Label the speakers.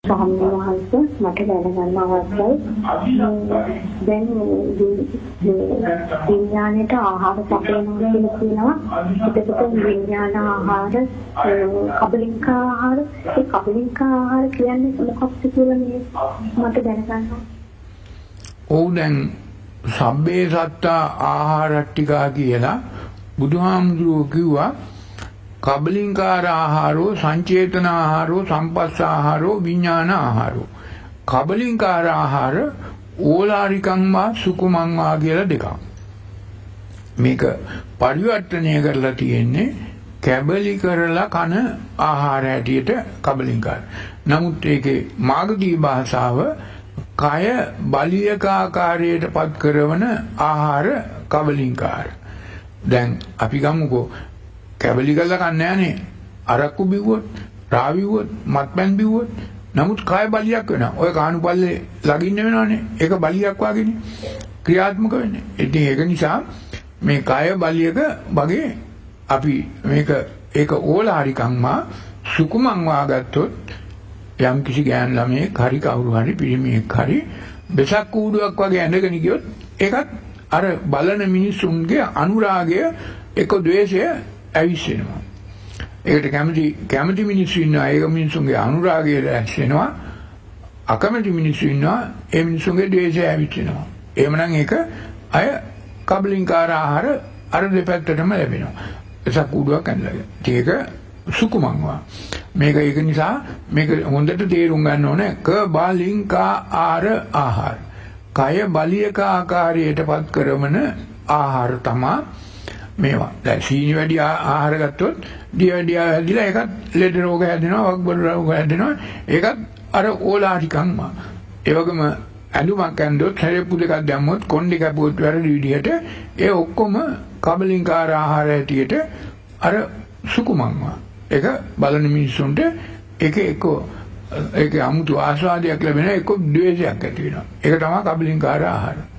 Speaker 1: සාමාන්‍යයෙන් මට දැනගන්න අවශ්‍යයි. දැන් විඥාණයට ආහාර සපයනවා කියලා කියනවා. එතකොට විඥාන ආහාර, කබලින්ක ආහාර, ඒ කබලින්ක ආහාර කියන්නේ මොකක්ද කියලා මට දැනගන්න.
Speaker 2: ඔව් දැන් සබ්බේ සත්තා ආහාරට්ටිකා කියලා බුදුහාමුදුරුවෝ කිව්වා. කබලින්කාර ආහාරෝ සංචේතන ආහාරෝ සම්පස්ස ආහාරෝ විඥාන ආහාරෝ. කබලින්කාර ආහාර ඕලාරිකං වා සුකුමං වා කියලා දෙකක්. මේක පරිවර්තනය කරලා තියෙන්නේ කැබලි කරලා කන ආහාර හැටියට කබලින්කාර. නමුත් ඒකේ මාගදී භාෂාව කය බලියක ආකාරයට පත් කරන ආහාර කබලින්කාර. දැන් අපි ගමුකෝ කැබලි කරලා කන්නේ නැහනේ. අරක්කු බිව්වොත්, රාවිව්වොත්, මත්පැන් බිව්වොත් නමුත් කය බලියක් වෙනවා. ඔය කාණුපල්ලේ ලගින්න වෙනවනේ. ඒක බලියක් වගේනේ ක්‍රියාත්මක වෙන්නේ. ඉතින් ඒක නිසා මේ කය බලියක වගේ අපි මේක ඒක ඕලාරිකම්මා සුකුමං වාගත්තොත් යම් කිසි ගෑන් ළමයෙක් හරි කවුරු හරි පිරිමියෙක් හරි බෙසක් කූඩුවක් වගේ ඇඳගෙන ගියොත් ඒකත් අර බලන මිනිසුන්ගේ අනුරාගය එක ද්වේෂය ඇවිස්සෙනවා. ඒකට කැමති මිනිස්සු ඉන්නවා. ඒක මිනිසුන්ගේ අනුරාගය ඇවිස්සෙනවා. අකමැති මිනිස්සු ඉන්නවා. ඒ මිනිසුන්ගේ ද්වේෂය ඇවිස්සෙනවා. එහෙමනම් ඒක අය කබලින්කාර ආහාර අර දෙපැත්තටම ලැබෙනවා. එසක් කූඩුවක් ඇඳලා. ඒක සුකුමංවා. මේක ඒක නිසා මේක හොඳට තේරුම් ගන්න ඕනේ. කබලින්කා ආහාර. කය බලියක ආකාරයටපත් කරන ආහාර තමයි මේවා. දැන් සීනි වැඩි ආහාර ගත්තොත් දිය වැඩි හැදිලා ඒකත් ලෙඩ රෝග හැදෙනවා, වග්බඩ රෝග හැදෙනවා. ඒකත් අර ඕලාරිකම්ම. ඒ වගේම ඇඳුමක් ඇඳුවොත් හැරෙප්පු දෙකක් දැම්මොත් කොණ්ඩේ කැපුවොත් වැරදි විදිහට ඒ ඔක්කොම කබලින්කාර ආහාර හැටියට අර සුකුමංව. ඒක බලන මිනිස්සුන්ට ඒකේ අමුතු ආස්වාදයක් ලැබෙනවා, ඒක ද්වේෂයක් ඇති වෙනවා. ඒක තමයි කබලින්කාර ආහාර.